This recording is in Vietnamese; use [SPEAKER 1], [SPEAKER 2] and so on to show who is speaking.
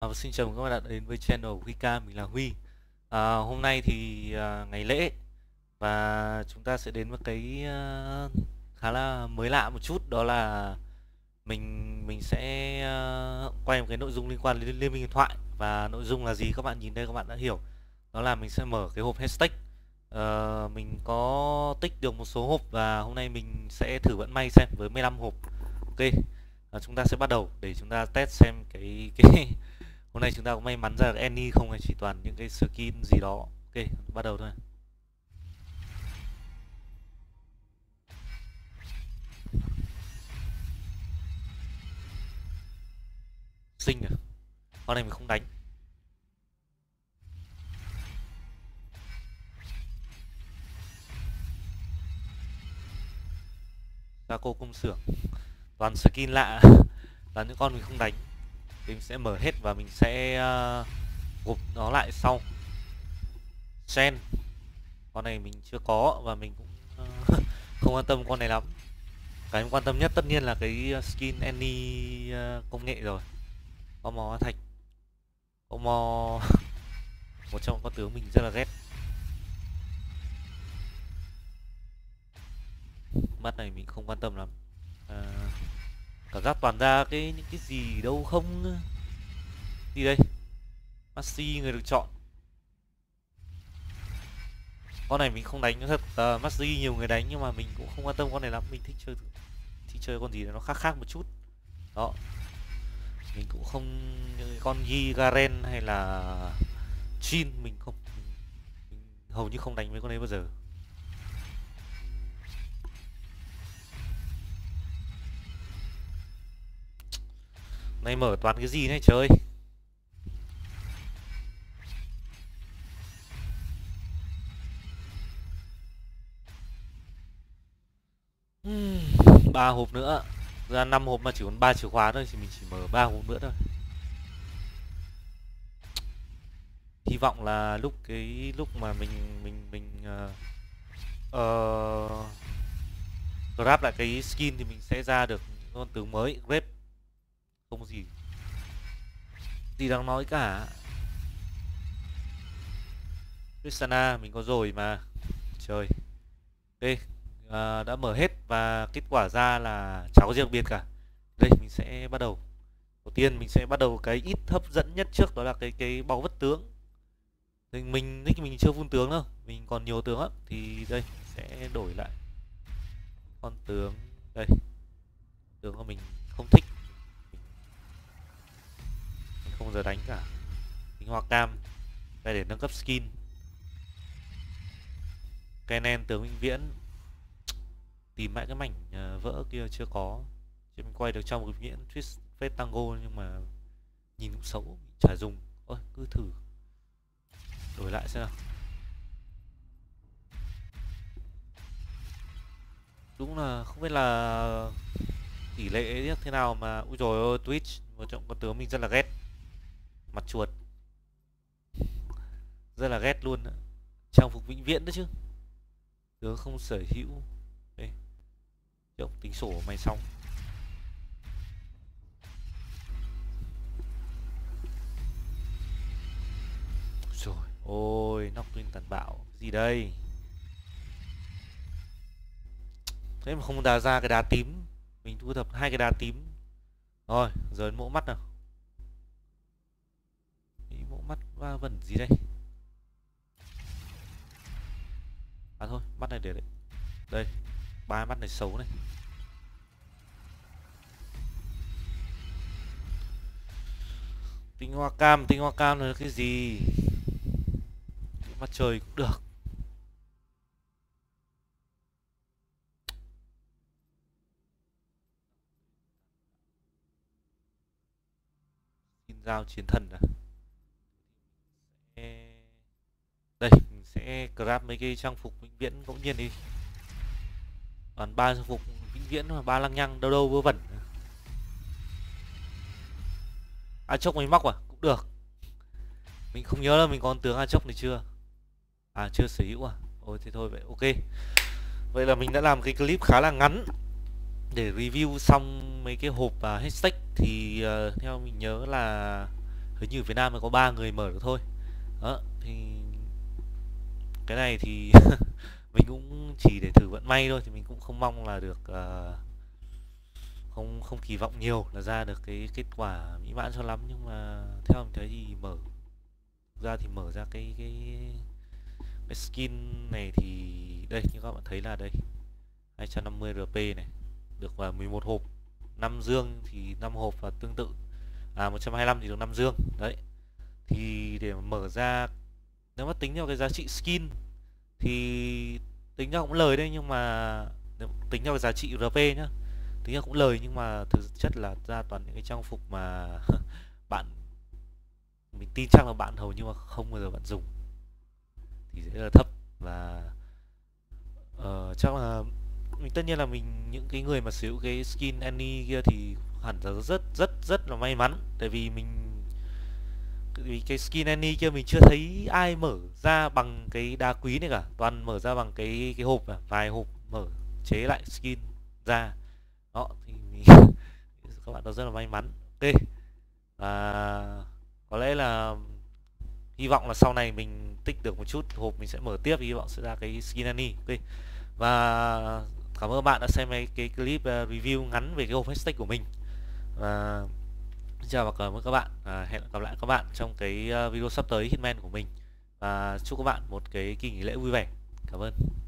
[SPEAKER 1] Xin chào các bạn đã đến với channel của Huy, mình là Huy. Hôm nay thì ngày lễ và chúng ta sẽ đến với cái khá là mới lạ một chút, đó là mình sẽ quay một cái nội dung liên quan đến Liên minh huyền thoại. Và nội dung là gì các bạn nhìn đây các bạn đã hiểu, đó là mình sẽ mở cái hộp hashtag. Mình có tích được một số hộp và hôm nay mình sẽ thử vận may xem với 15 hộp. Ok, chúng ta sẽ bắt đầu để chúng ta test xem cái hôm nay chúng ta có may mắn ra được Annie không, hay chỉ toàn những cái skin gì đó. Ok, bắt đầu thôi. Xinh à, con này mình không đánh. Ra cô công xưởng, toàn skin lạ. Toàn những con mình không đánh thì mình sẽ mở hết và mình sẽ gộp nó lại sau. Sen, con này mình chưa có và mình cũng không quan tâm con này lắm. Cái mình quan tâm nhất tất nhiên là cái skin Annie công nghệ rồi. Có mò thạch, có mò một trong con tướng mình rất là ghét. Mắt này mình không quan tâm lắm. Cảm giác toàn ra những cái gì đâu không. Đi đây, Maxi người được chọn. Con này mình không đánh thật. Maxi nhiều người đánh nhưng mà mình cũng không quan tâm con này lắm. Mình thích chơi con gì nó khác khác một chút đó. Mình cũng không như con Yi Garen hay là Jin, mình không, mình hầu như không đánh với con ấy bao giờ. Này mở toàn cái gì này trời. Ba hộp nữa, ra 5 hộp mà chỉ còn 3 chìa khóa thôi thì mình chỉ mở 3 hộp nữa thôi. Hy vọng là lúc mà mình grab lại cái skin thì mình sẽ ra được con tướng mới. Grape không gì đáng nói cả. Tristana mình có rồi mà trời. Ok, đã mở hết và kết quả ra là chả có gì đặc biệt cả. Đây mình sẽ bắt đầu. Đầu tiên mình sẽ bắt đầu cái ít hấp dẫn nhất trước, đó là cái báu vật tướng. Thì mình chưa full tướng đâu, mình còn nhiều tướng lắm. Thì đây mình sẽ đổi lại con tướng đây, tướng của mình không thích, mình không bao giờ đánh cả. Mình hoa cam đây để nâng cấp skin. Kennen tướng vĩnh viễn, tìm mãi cái mảnh vỡ kia chưa có, chỉ mình quay được trong vĩnh viễn twist phết tango nhưng mà nhìn cũng xấu, mình chả dùng. Ôi cứ thử đổi lại xem nào. Đúng là không biết là tỷ lệ thế nào mà ui rồi ôi, Twitch một trong con tướng mình rất là ghét, mặt chuột rất là ghét luôn đó. Trang phục vĩnh viễn đó chứ, tướng không sở hữu. Đây chồng tính sổ của mày xong rồi. Ôi nóc tuyên tàn bạo gì đây, thế mà không đá ra cái đá tím. Mình thu thập hai cái đá tím rồi, giờ mẫu mắt nào. Ý, mẫu mắt va vẩn gì đây. À thôi mắt này để đấy, đây ba mắt này xấu này. Tinh hoa cam là cái gì, mặt trời cũng được. Xin giao chiến thần à. Đây mình sẽ grab mấy cái trang phục vĩnh viễn ngẫu nhiên đi, toàn ba trang phục vĩnh viễn mà ba lăng nhăng đâu đâu vớ vẩn. Chốc mấy móc à cũng được, mình không nhớ là mình còn tướng chốc này chưa. Chưa sở hữu à. Ôi thế thôi vậy ok. Vậy là mình đã làm cái clip khá là ngắn để review xong mấy cái hộp hashtag. Thì theo mình nhớ là hình như Việt Nam mới có 3 người mở được thôi. Đó thì cái này thì mình cũng chỉ để thử vận may thôi, thì mình cũng không mong là được không không kỳ vọng nhiều là ra được cái kết quả mỹ mãn cho lắm, nhưng mà theo mình thấy thì mở ra thì mở ra cái skin này thì đây, như các bạn thấy là đây 250 RP này, được vào 11 hộp, 5 dương thì 5 hộp, và tương tự 125 thì được 5 dương đấy. Thì để mà mở ra, nếu mà tính theo cái giá trị skin thì tính ra cũng lời đấy, nhưng mà nếu tính theo cái giá trị RP nhá, tính ra cũng lời, nhưng mà thực chất là ra toàn những cái trang phục mà bạn, mình tin chắc là bạn hầu như mà không bao giờ bạn dùng, thì sẽ là thấp. Và chắc là mình, tất nhiên là mình, những cái người mà sở hữu cái skin Annie kia thì hẳn là rất rất rất là may mắn, tại vì vì cái skin Annie kia mình chưa thấy ai mở ra bằng cái đá quý này cả, toàn mở ra bằng cái hộp, vài hộp mở chế lại skin ra. Đó thì mình các bạn đó rất là may mắn. Ok, và có lẽ là hy vọng là sau này mình tích được một chút hộp mình sẽ mở tiếp, hy vọng sẽ ra cái skin Annie. Ok, và cảm ơn bạn đã xem cái clip review ngắn về cái hộp hashtag của mình. Và xin chào và cảm ơn các bạn. Hẹn gặp lại các bạn trong cái video sắp tới Hitman của mình. Và chúc các bạn một cái kỳ nghỉ lễ vui vẻ. Cảm ơn.